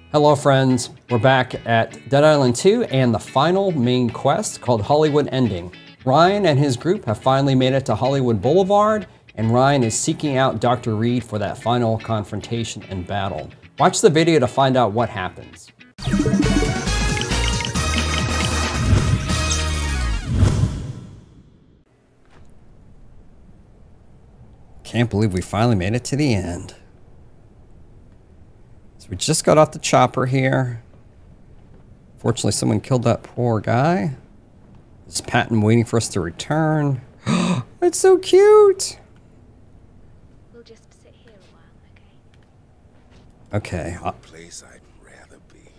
Hello friends, we're back at Dead Island 2 and the final main quest called Hollywood Ending. Ryan and his group have finally made it to Hollywood Boulevard, and Ryan is seeking out Dr. Reed for that final confrontation and battle. Watch the video to find out what happens. Can't believe we finally made it to the end. We just got off the chopper here. Fortunately, someone killed that poor guy. Is Patton waiting for us to return? It's so cute! We'll just sit here a while, okay? Okay. A place I'd rather be.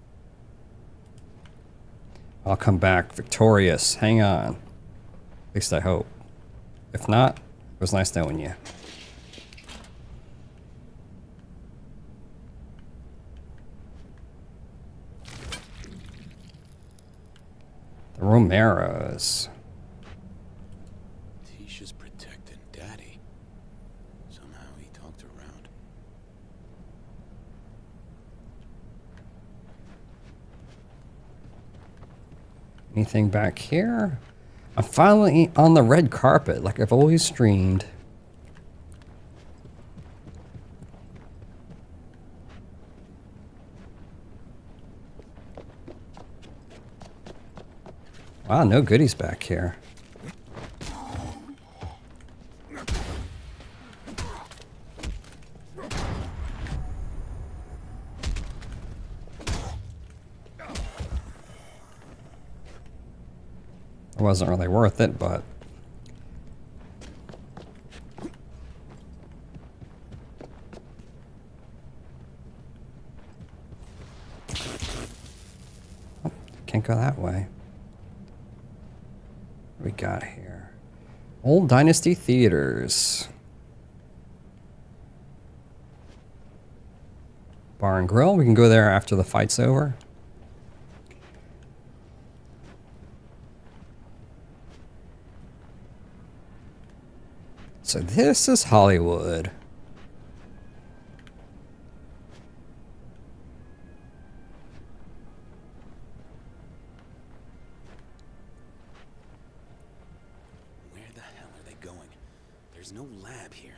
I'll come back victorious. Hang on. At least I hope. If not, it was nice knowing you. The Romeros. Tisha's protecting Daddy. Somehow he talked her around. Anything back here? I'm finally on the red carpet like I've always dreamed. Wow, no goodies back here. It wasn't really worth it, but... Oh, can't go that way. What we got here? Old Dynasty Theaters. Bar and Grill. We can go there after the fight's over. So this is Hollywood. Where the hell are they going? There's no lab here.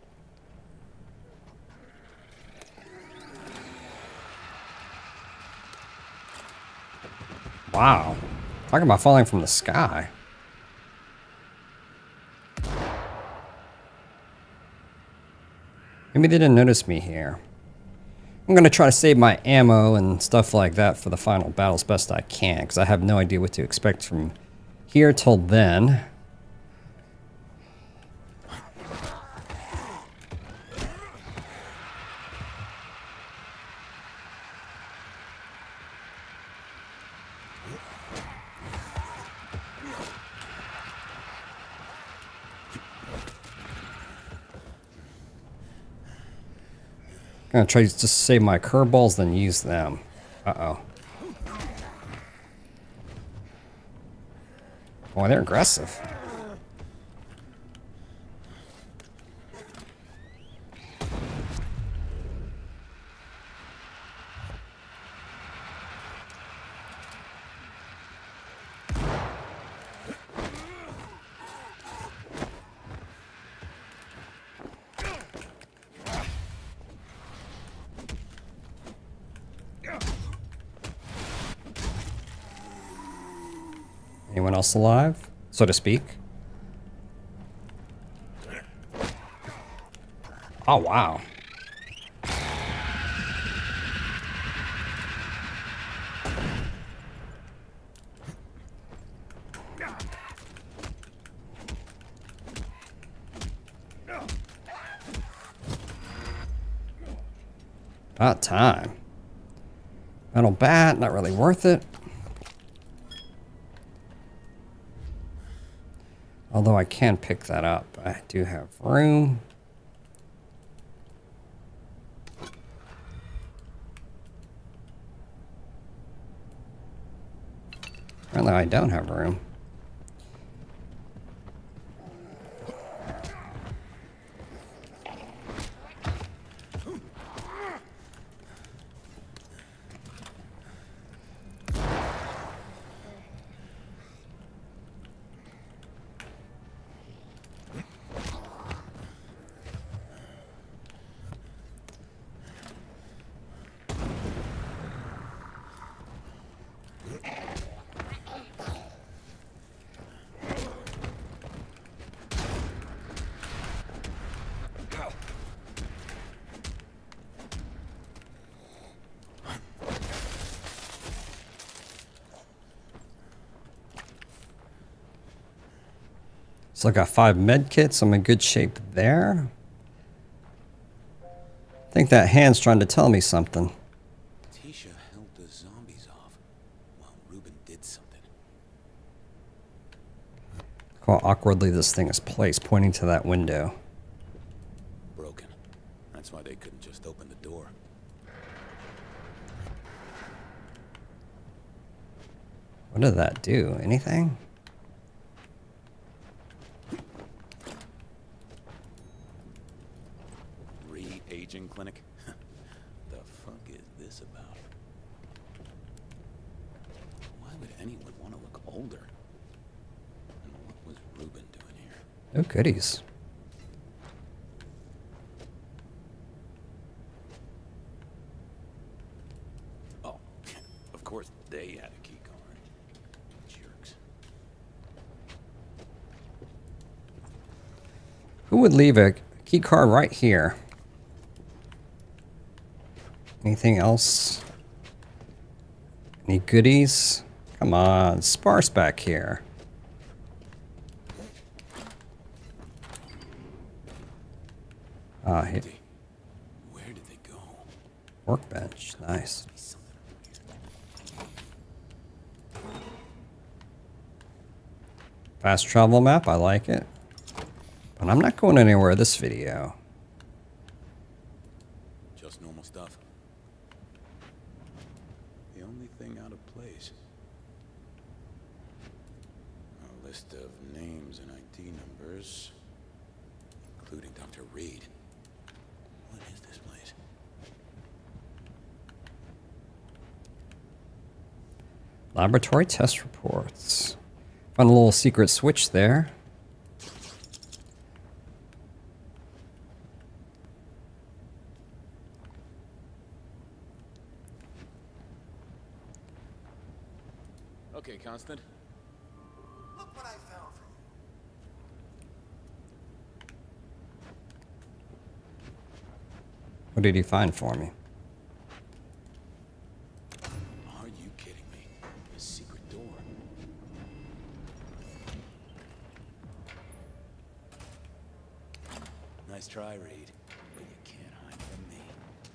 Wow. Talking about falling from the sky. Maybe they didn't notice me here. I'm going to try to save my ammo and stuff like that for the final battle as best I can, because I have no idea what to expect from here till then. I'm gonna try to just save my curveballs, then use them. Uh-oh. Boy, they're aggressive. Anyone else alive, so to speak? Oh, wow. About time. Metal bat, not really worth it. Although I can pick that up. I do have room. Apparently I don't have room. So I got 5 med kits. I'm in good shape there. I think that hand's trying to tell me something. Tisha held the zombies off while Reuben did something. Look how awkwardly this thing is placed, pointing to that window. Broken. That's why they couldn't just open the door. What did that do? Anything? Reed aging clinic? The fuck is this about? Why would anyone want to look older? And what was Reuben doing here? No goodies. Oh, of course they had a key card. Jerks. Who would leave a key card right here? Anything else? Any goodies? Come on, sparse back here. Ah, here. Where did they go? Workbench, nice. Fast travel map, I like it. But I'm not going anywhere this video. Just normal stuff. The only thing out of place. A list of names and ID numbers, including Dr. Reed. What is this place? Laboratory test reports. Found a little secret switch there. Okay, Constant. Look what I found for What did he find for me? Are you kidding me? A secret door. Nice try, Reed. But you can't hide from me.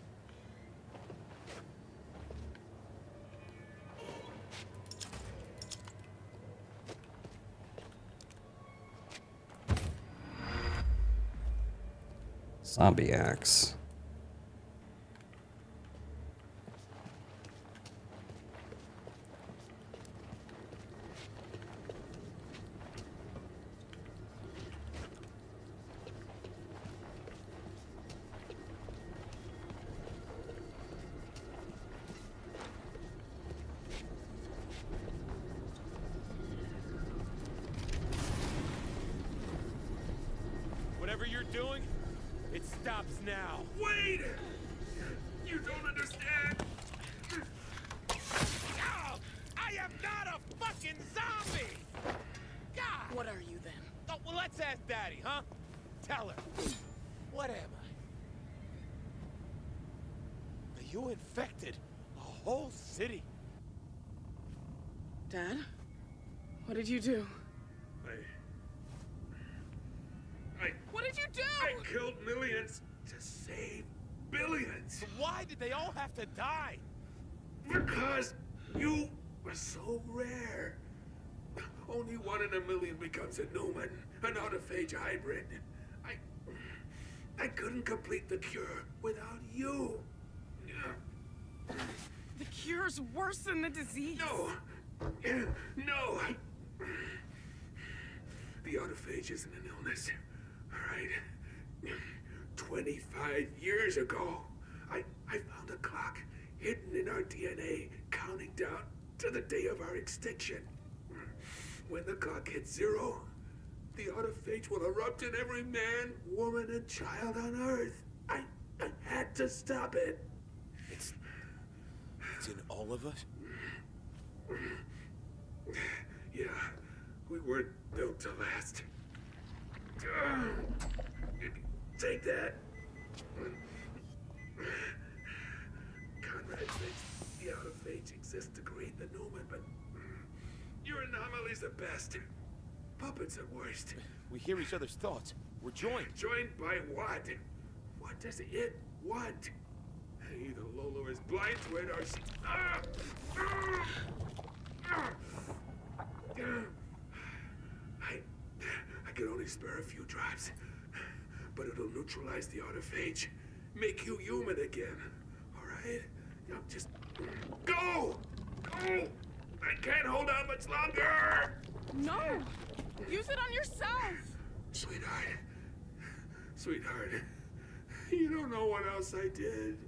Zombie axe. Whatever you're doing, it stops now. Wait! You don't understand! Oh, I am not a fucking zombie! God! What are you then? Oh, well, let's ask Daddy, huh? Tell her. What am I? You infected a whole city. Dad? What did you do? What did you do? I killed millions to save billions! So why did they all have to die? Because you were so rare. Only 1 in a million becomes a Newman, an autophage hybrid. I couldn't complete the cure without you. The cure's worse than the disease. No. No. The autophage isn't an illness. All right. 25 years ago, I found a clock hidden in our DNA, counting down to the day of our extinction. When the clock hits 0, the autophage will erupt in every man, woman, and child on Earth. I had to stop it. It's in all of us? Yeah, we weren't built to last. Take that. Conrad thinks the autophage exists to create the Newman, but your anomaly's the best. Puppets at worst. We hear each other's thoughts. We're joined. Joined by what? What does it want? Either Lolo is blind to it or she... I can only spare a few drops, but it'll neutralize the autophage, make you human again. All right? Now just go! Go! I can't hold on much longer! No! Use it on yourself! Sweetheart. Sweetheart. You don't know what else I did.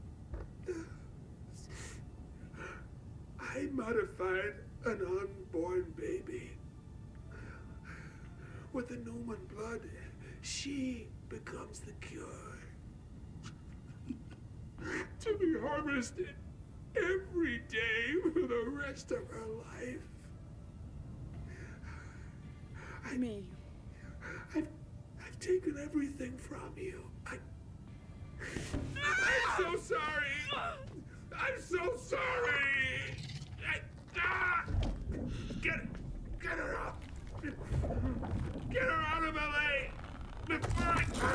I modified an unborn baby. With the Newman blood, she becomes the cure. To be harvested every day for the rest of her life. I've taken everything from you. I'm so sorry. I'm so sorry. Get her up. Get her out of LA before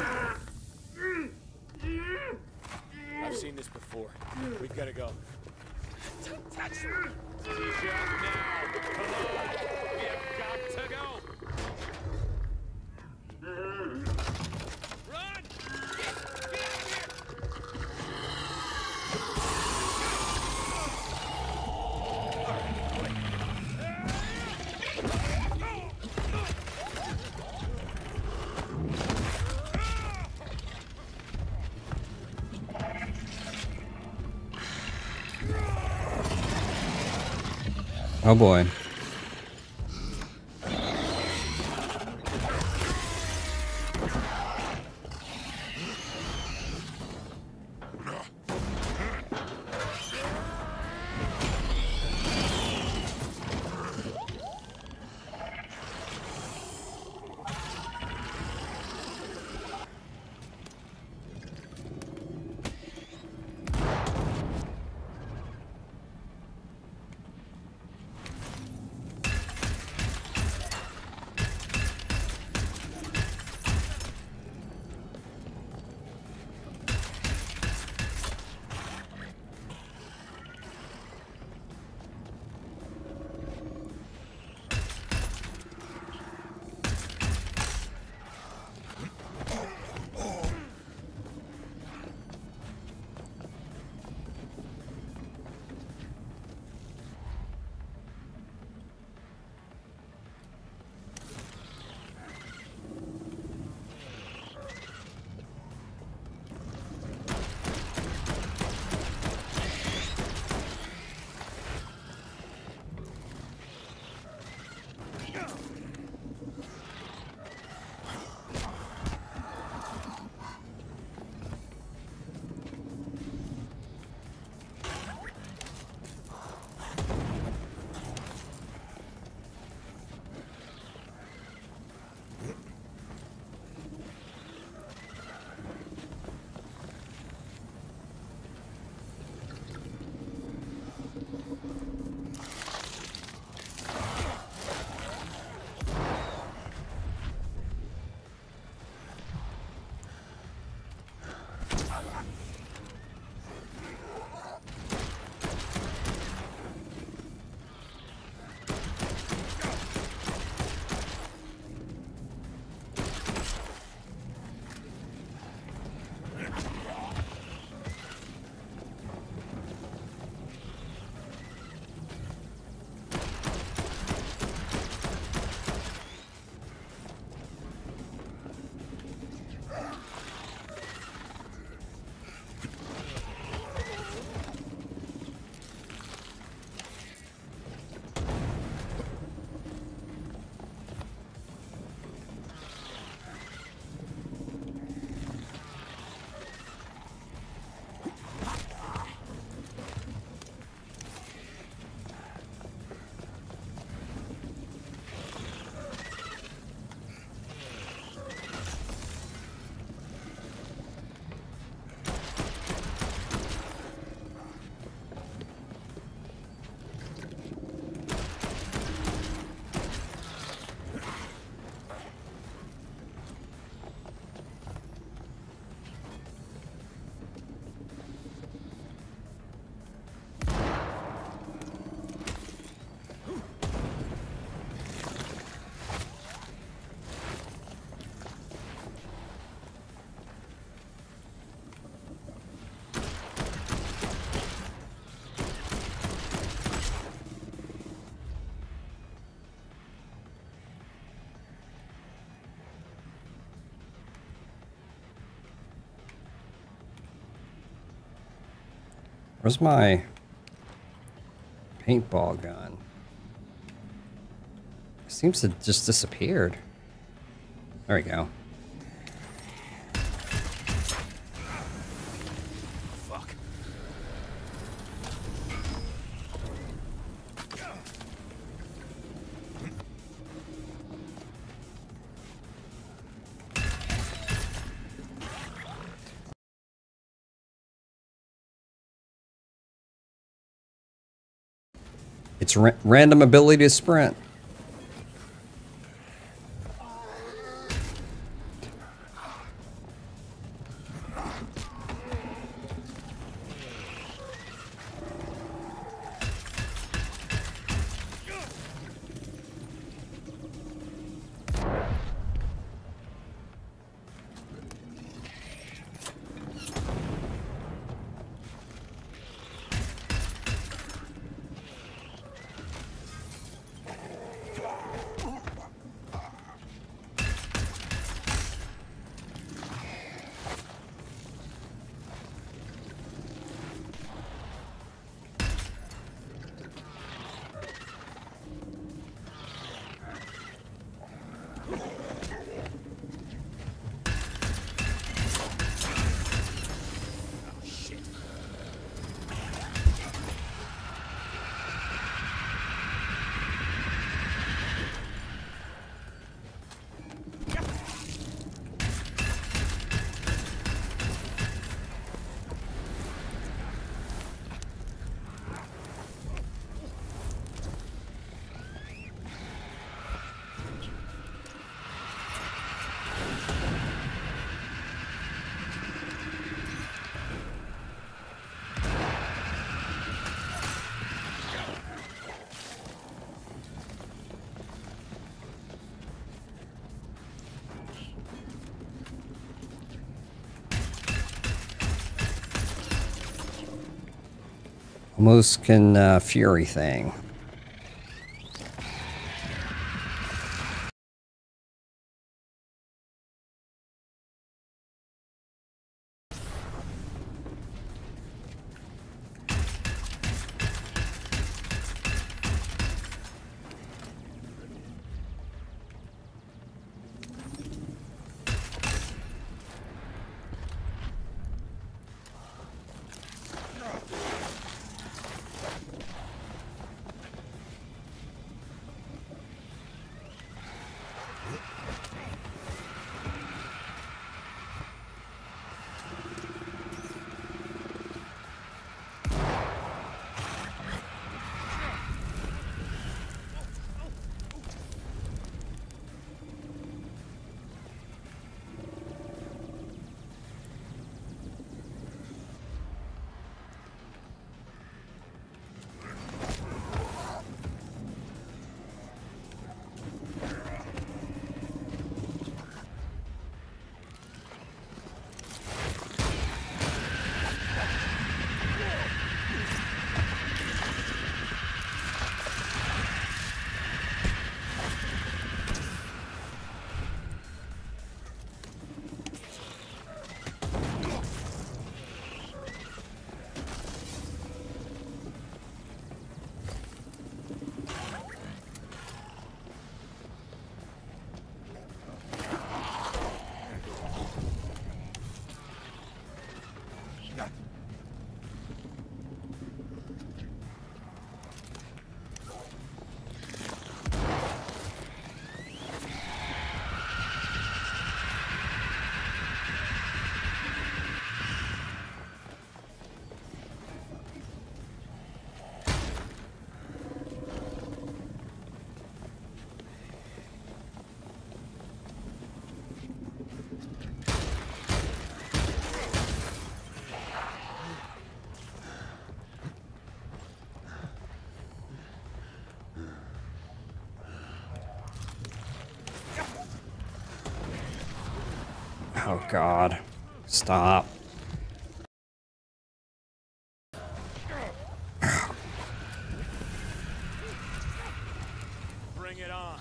I've seen this before. We've got to go. Don't touch me! Now! Come on! We have got to go! Run! Get out of here! Oh boy. Where's my paintball gun? It seems to just disappeared. There we go. Fuck. It's random ability to sprint. Almost can Fury thing. Oh God, stop. Bring it on.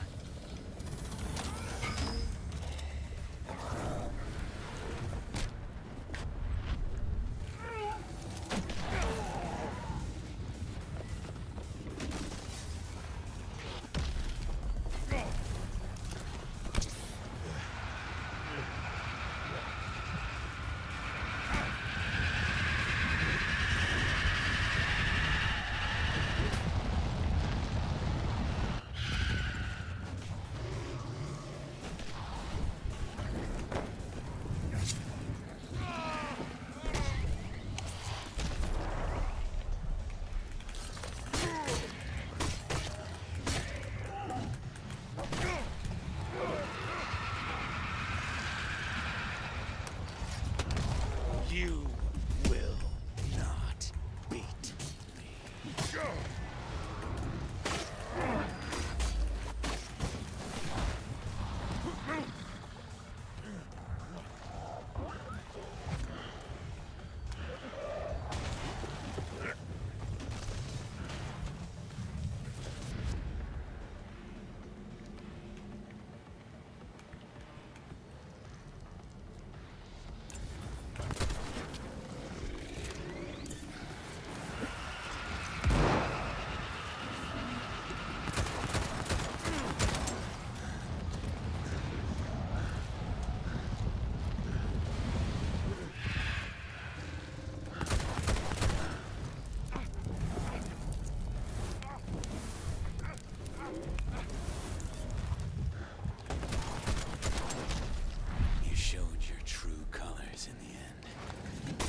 You showed your true colors in the end.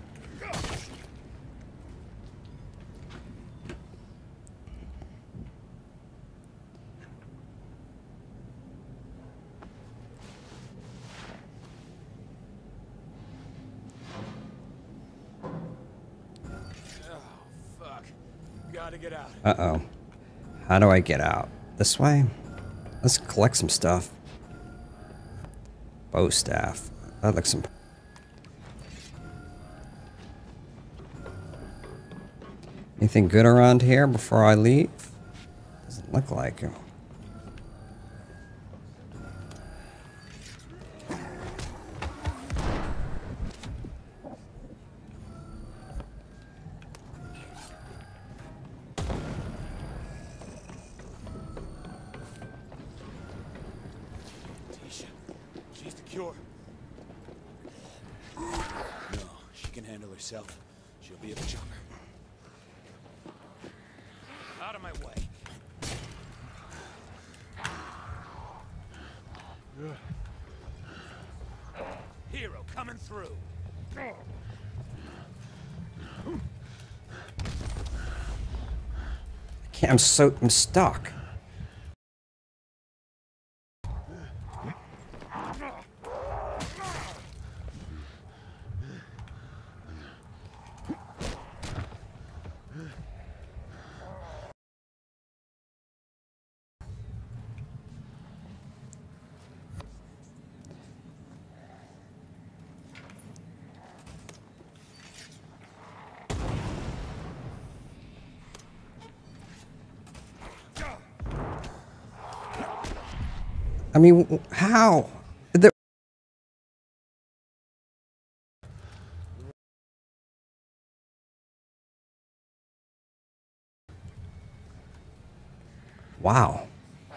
Oh, fuck. Gotta get out. Uh-oh. How do I get out? This way? Let's collect some stuff. Bow staff. That looks some... Anything good around here before I leave? Doesn't look like it. Tisha, she's the cure. No, she can handle herself. She'll be at the chopper. Out of my way. Hero coming through. I'm stuck. I mean, how? Wow.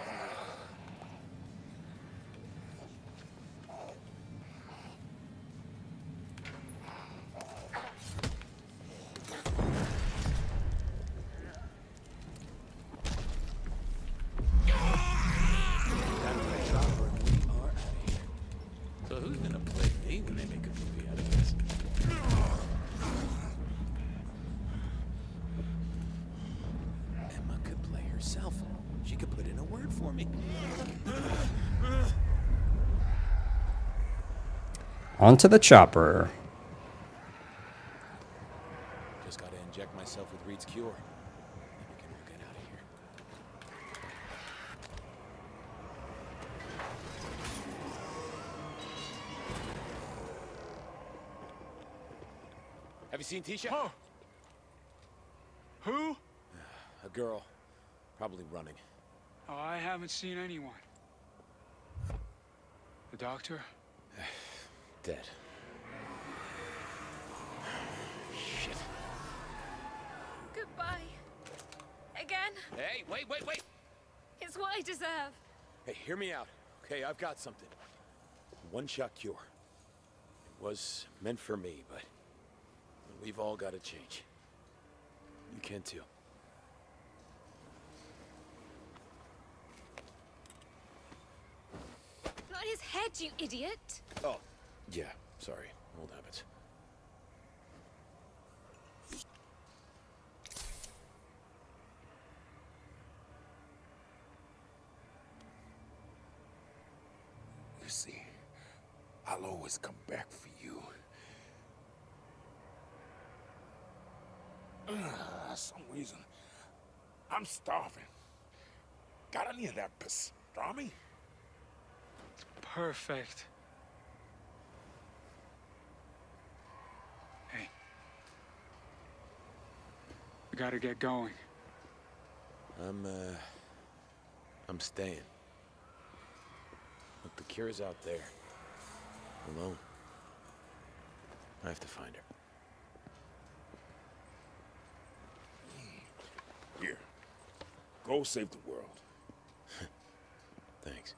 So who's gonna play me when they make a movie out of this? Emma could play herself. She could put in a word for me. Onto the chopper. Just gotta inject myself with Reed's cure. Then we can all get out of here. Have you seen Tisha? Oh. Who? A girl. Probably running. Oh, I haven't seen anyone. The doctor? Dead. Shit. Goodbye. Again. Hey, wait. It's what I deserve. Hey, hear me out. Okay, I've got something. One-shot cure. It was meant for me, but we've all got to change. You can too. Not his head, you idiot. Oh, yeah. Sorry. Old habits. You see, I'll always come back for you. Some reason, I'm starving. Got any of that pastrami? Perfect. Hey. We gotta get going. I'm staying. Look, the cure's out there. Alone. I have to find her. Here. Go save the world. Thanks.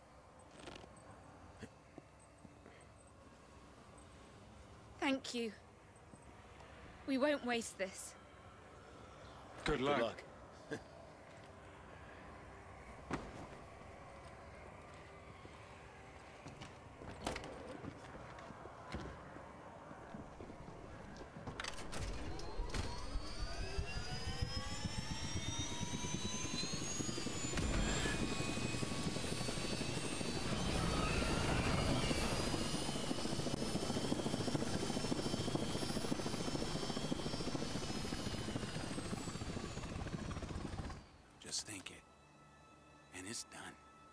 Thank you. We won't waste this. Good luck. Good luck. Just think it. And it's done.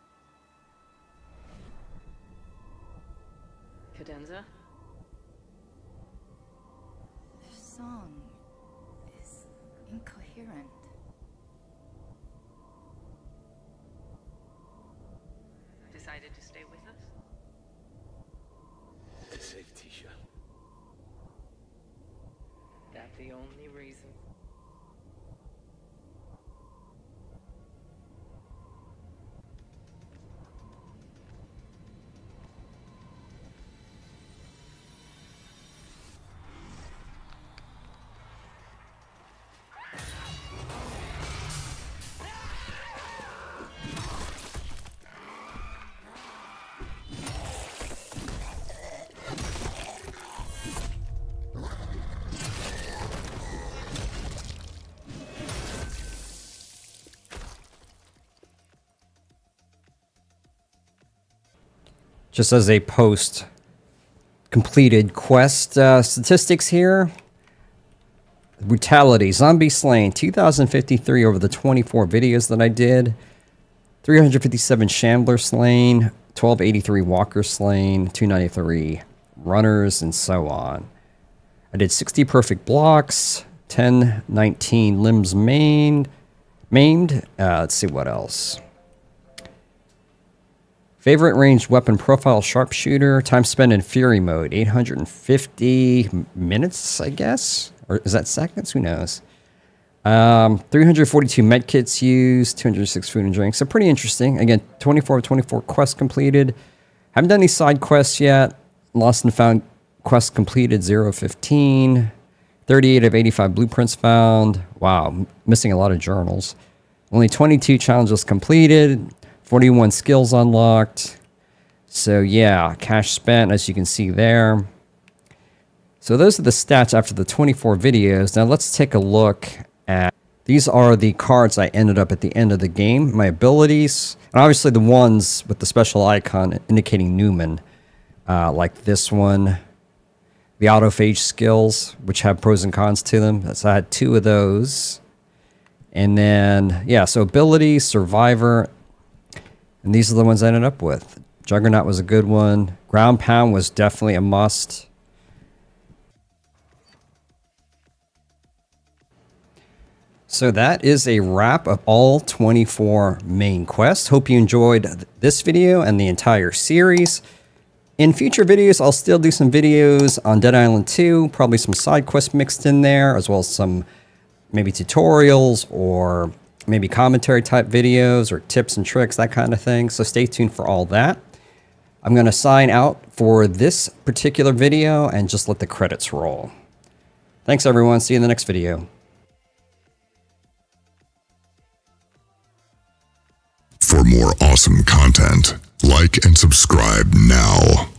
Cadenza? The song is incoherent. Decided to stay with us? To save Tisha. That the only reason? Just as a post completed quest statistics here. Brutality, zombie slain, 2,053 over the 24 videos that I did. 357 shambler slain, 1,283 walker slain, 293 runners, and so on. I did 60 perfect blocks, 1019 limbs maimed. Let's see what else. Favorite ranged weapon profile sharpshooter. Time spent in fury mode. 850 minutes, I guess? Or is that seconds? Who knows? 342 medkits used. 206 food and drink. So pretty interesting. Again, 24 of 24 quests completed. Haven't done any side quests yet. Lost and found quests completed. 0 of 15. 38 of 85 blueprints found. Wow. Missing a lot of journals. Only 22 challenges completed. 41 skills unlocked. So yeah, cash spent, as you can see there. So those are the stats after the 24 videos. Now let's take a look at, these are the cards I ended up at the end of the game, my abilities, and obviously the ones with the special icon indicating Newman, like this one, the autophage skills, which have pros and cons to them. So I had 2 of those. And then, yeah, so abilities, survivor, and these are the ones I ended up with. Juggernaut was a good one. Ground Pound was definitely a must. So that is a wrap of all 24 main quests. Hope you enjoyed this video and the entire series. In future videos, I'll still do some videos on Dead Island 2, probably some side quests mixed in there, as well as some maybe tutorials or maybe commentary type videos or tips and tricks, that kind of thing. So stay tuned for all that. I'm going to sign out for this particular video and just let the credits roll. Thanks everyone. See you in the next video. For more awesome content, like and subscribe now.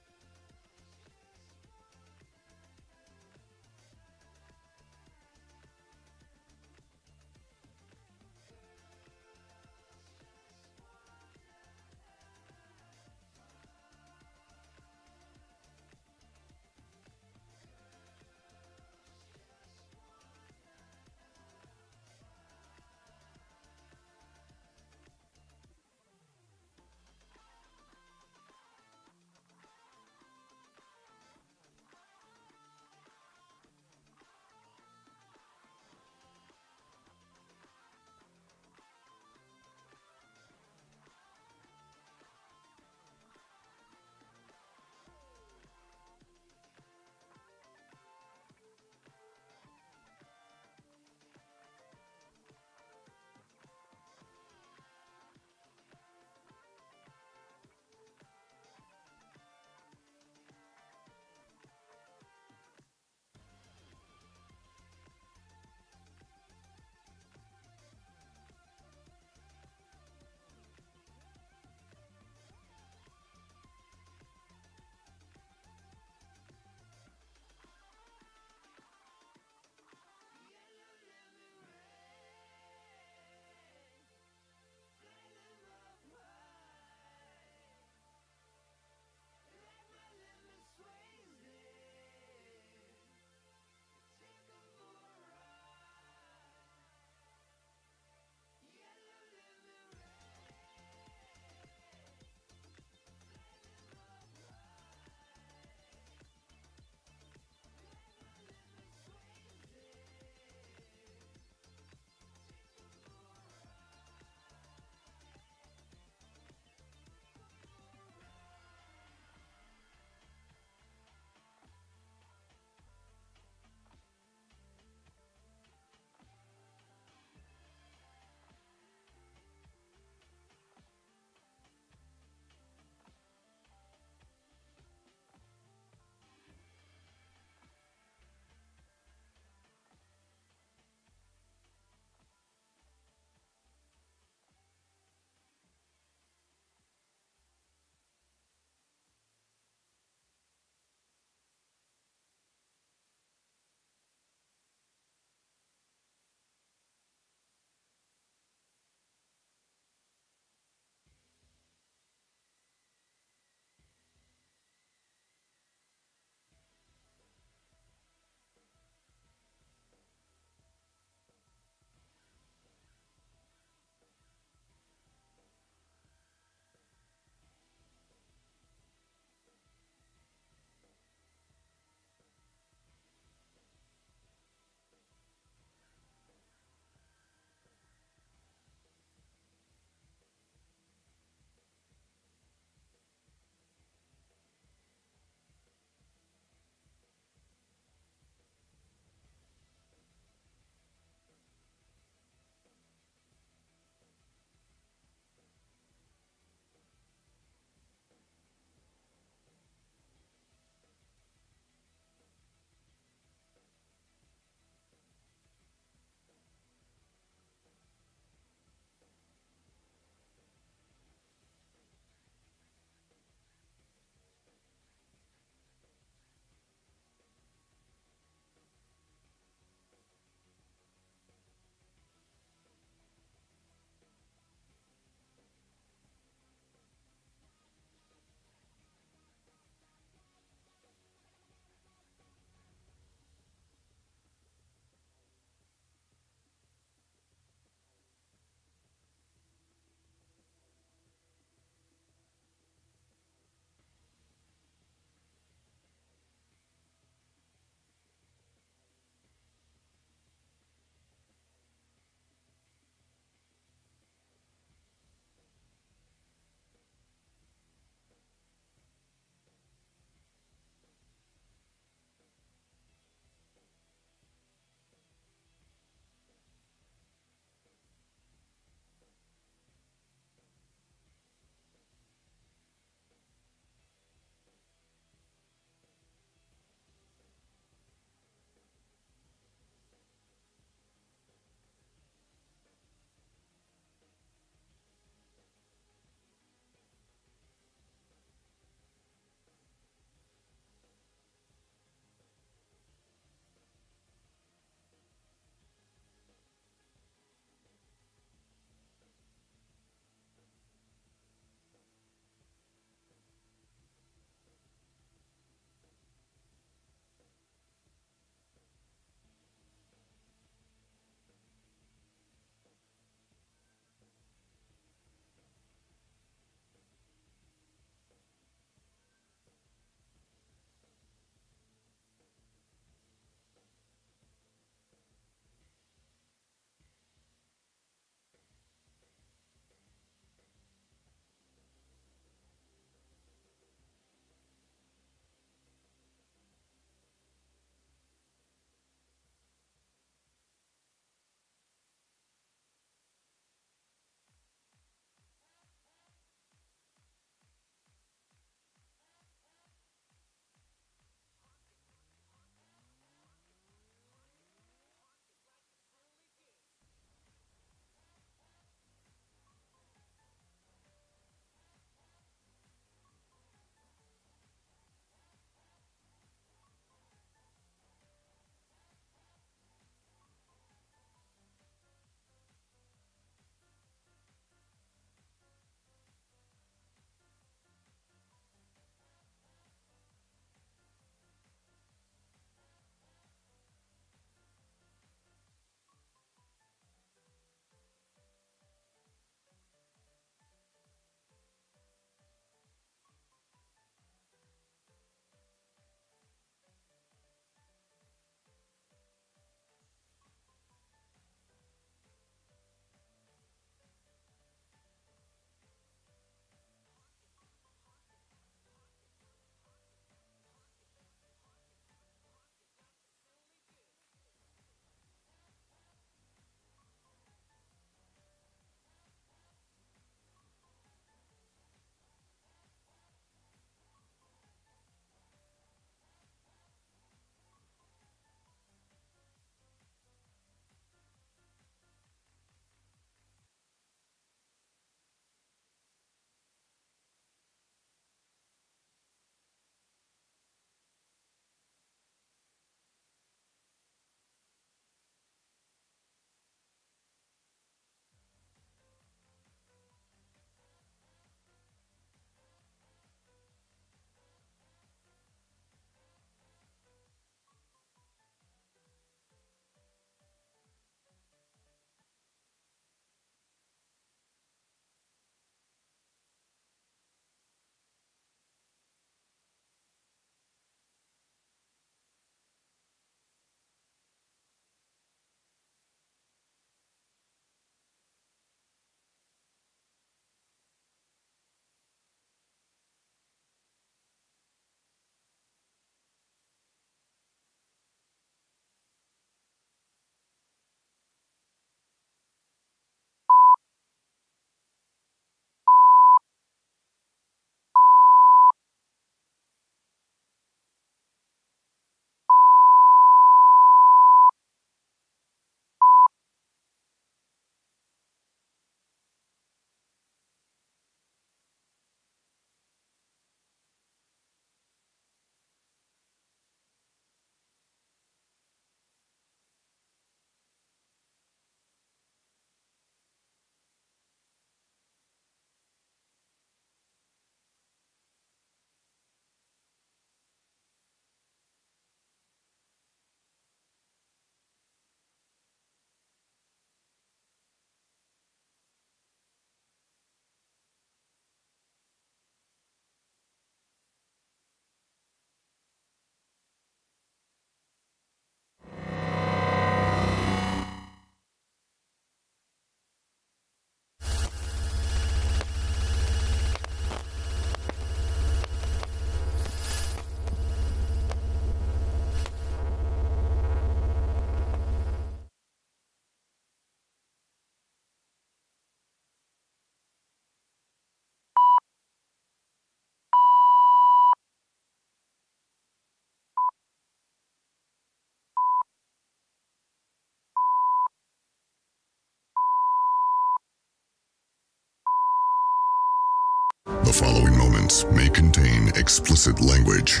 The following moments may contain explicit language.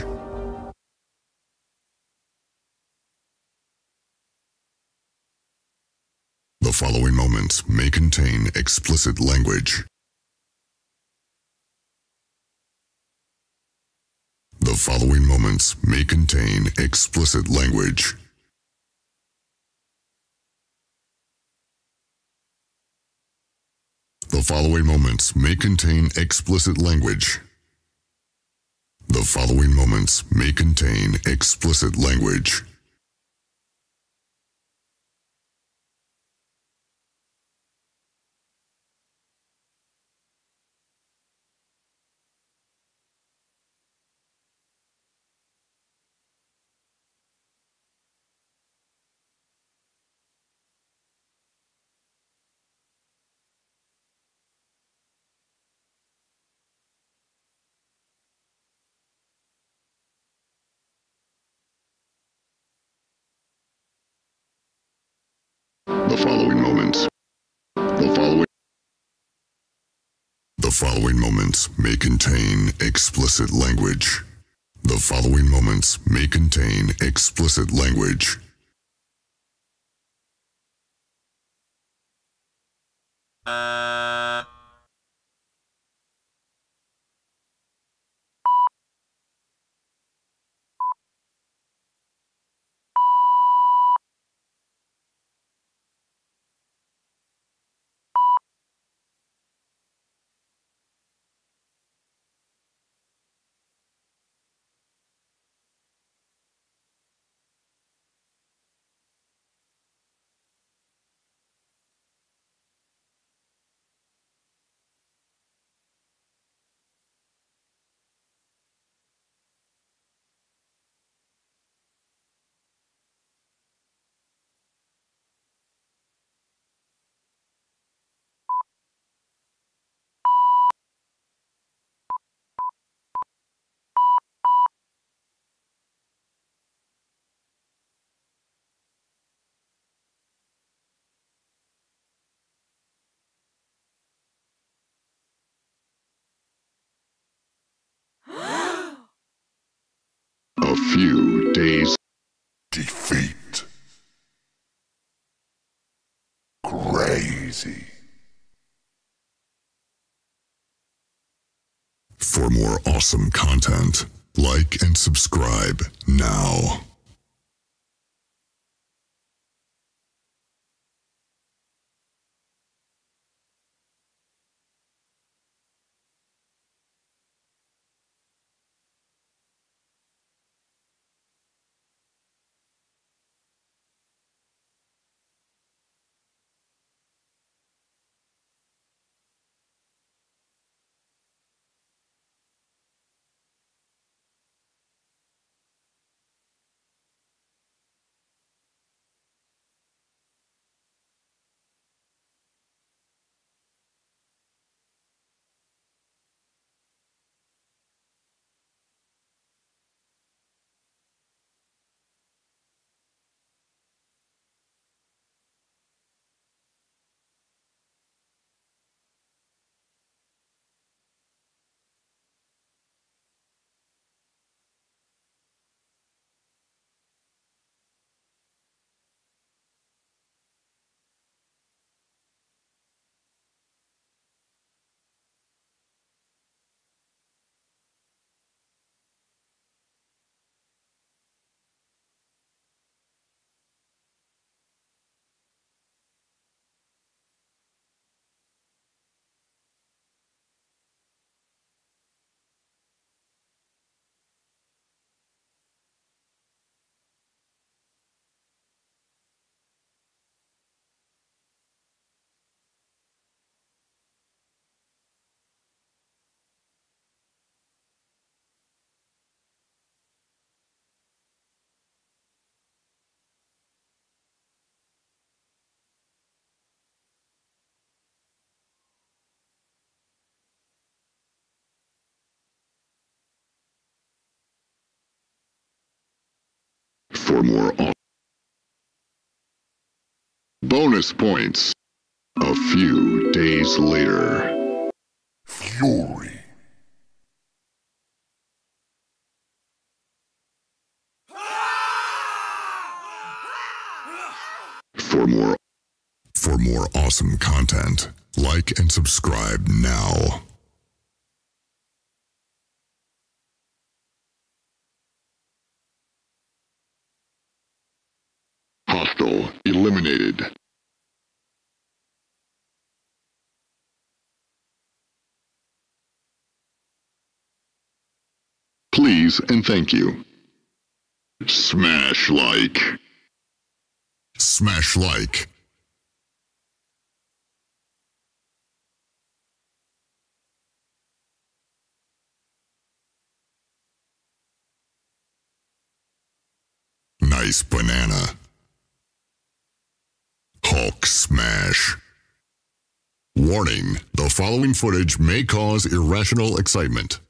The following moments may contain explicit language. The following moments may contain explicit language. The following moments may contain explicit language. The following moments may contain explicit language. The following moments. The following moments may contain explicit language. The following moments may contain explicit language. A few days. Defeat. Crazy. For more awesome content, like and subscribe now. For more bonus points. A few days later. Fury. For more awesome content, like and subscribe now. Hostile eliminated. Please and thank you. Smash like. Smash like. Nice banana. Hulk smash. Warning, the following footage may cause irrational excitement.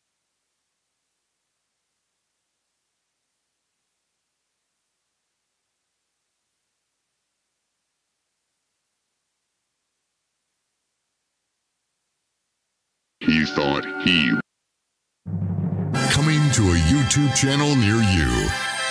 He thought he... Coming to a YouTube channel near you.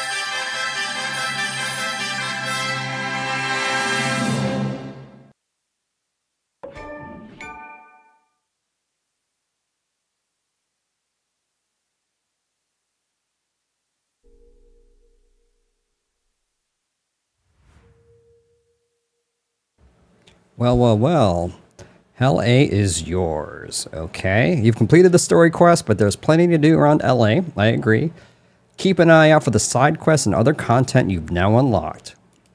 Well, well, well. LA is yours, okay? You've completed the story quest, but there's plenty to do around LA, I agree. Keep an eye out for the side quests and other content you've now unlocked.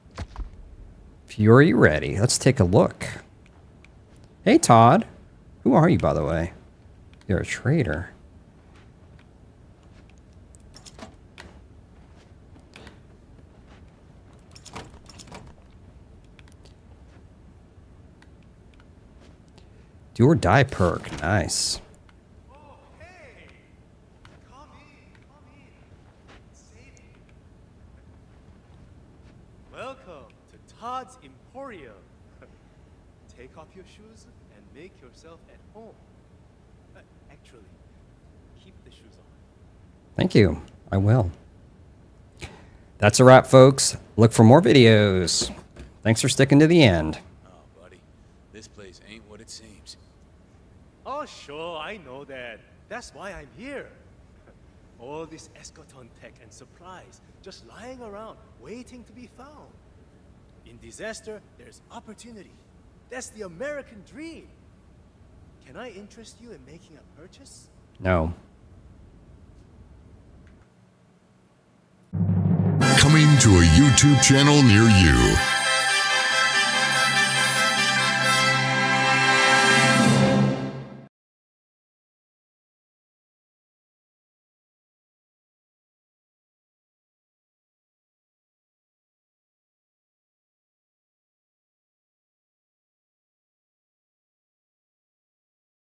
Fury ready. Let's take a look. Hey, Todd. Who are you, by the way? You're a traitor. Do or die perk. Nice. Oh, hey! Come in. Save me. Welcome to Todd's Emporium. Take off your shoes and make yourself at home. Actually, keep the shoes on. Thank you. I will. That's a wrap, folks. Look for more videos. Thanks for sticking to the end. Oh, buddy. This place ain't what it seems. Oh, sure, I know that. That's why I'm here. All this eschaton tech and supplies just lying around, waiting to be found. In disaster, there's opportunity. That's the American dream. Can I interest you in making a purchase? No. Coming to a YouTube channel near you.